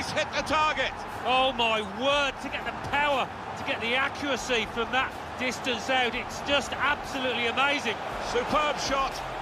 It's hit the target. Oh my word, to get the power, to get the accuracy from that distance out, it's just absolutely amazing. Superb shot.